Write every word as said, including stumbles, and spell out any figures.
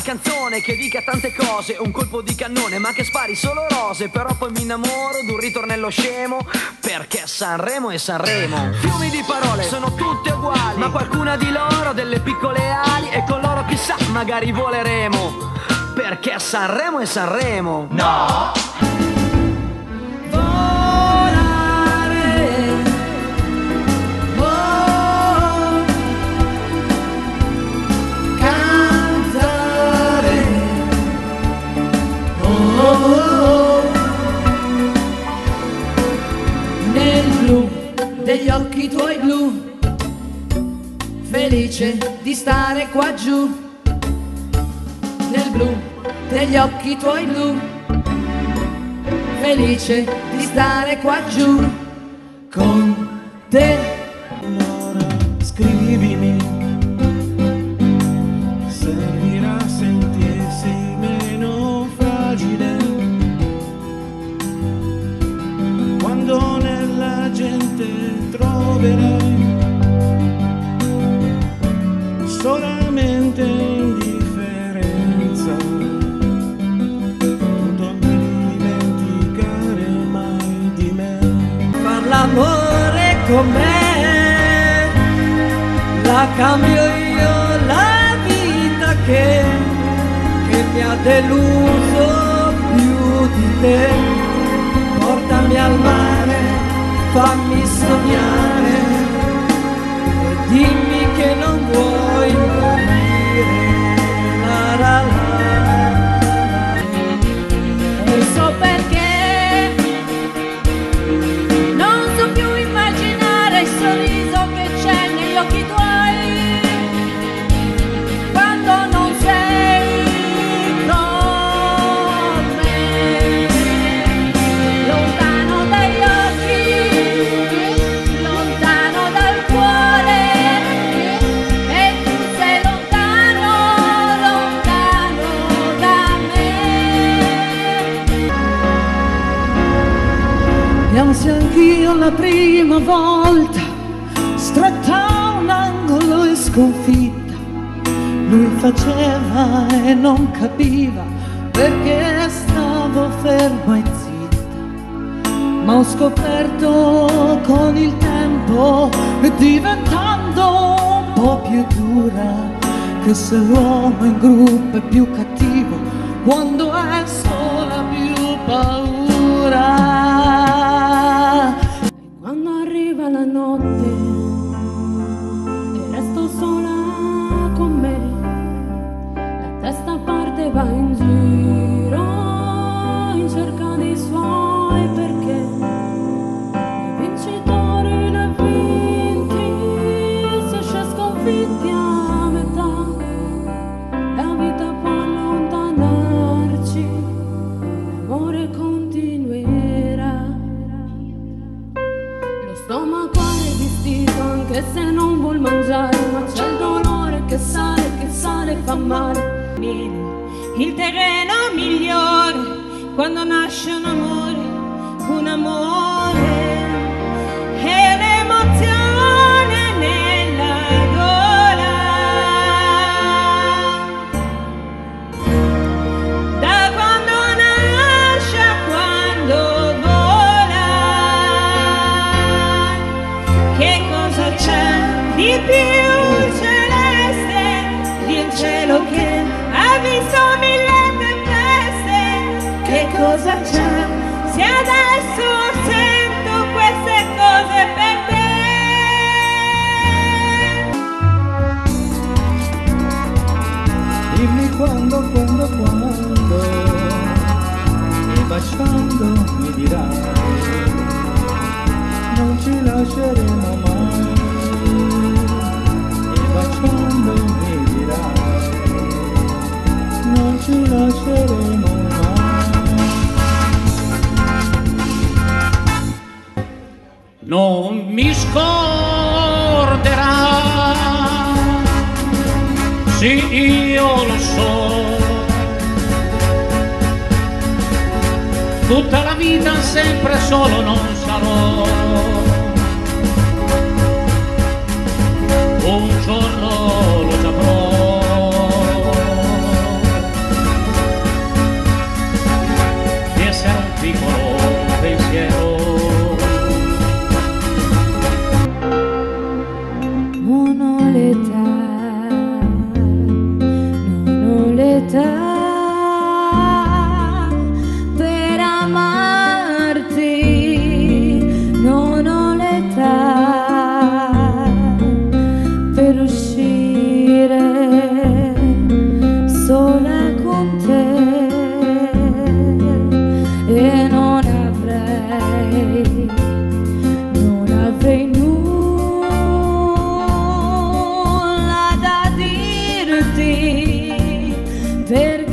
canzone che dica tante cose, un colpo di cannone ma che spari solo rose. Però poi mi innamoro d'un ritornello scemo, perché Sanremo è Sanremo. Fiumi di parole sono tutte uguali, ma qualcuna di loro ha delle piccole ali, e con loro chissà magari voleremo, perché Sanremo è Sanremo. No! Degli occhi tuoi blu, felice di stare qua giù. Nel blu degli occhi tuoi blu, felice di stare qua giù con te. Allora scrivimi, servirà a sentirsi meno fragile quando nella gente troverai solamente indifferenza. Non dimenticare mai di me. Far l'amore con me, la cambio io la vita che, che mi ha deluso più di te. Portami al mare, fammi sognare, e dimmi che non vuoi morire. La la la. E so perché non so più immaginare il sorriso che c'è negli occhi tuoi quando non sei con me. Lontano dagli occhi, lontano dal cuore, e tu sei lontano, lontano da me. Piansi anch'io la prima volta, stretta a un angolo e sconfitta. Lui faceva e non capiva perché stavo ferma e zitta. Ma ho scoperto con il tempo, diventando un po' più dura, che se l'uomo in gruppo è più cattivo quando è sola più paura. E quando arriva la notte e resto sola con me, la testa parte e va in giro in cerca dei suoi perché. I vincitori ne vinti, si esce sconfitti a metà. La vita può allontanarci, l'amore continuerà. Lo stomaco è vestito anche se non vuol mangiare, ma c'è il dolore che sale, che sale e fa male. Il terreno migliore quando nasce un amore, un amore, e l'emozione nella gola. Da quando nasce a quando vola, che cosa c'è di più celeste di un cielo che ha visto mille tempeste? Che cosa c'è se adesso sento queste cose per te? Dimmi quando, quando, quando, e baciando mi dirai, non ci lasceremo mai. E baciando mi dirai, non ci lasceremo mai. Non mi scorderà, sì io lo so, tutta la vita sempre solo non sarò. Un giorno lo saprò. per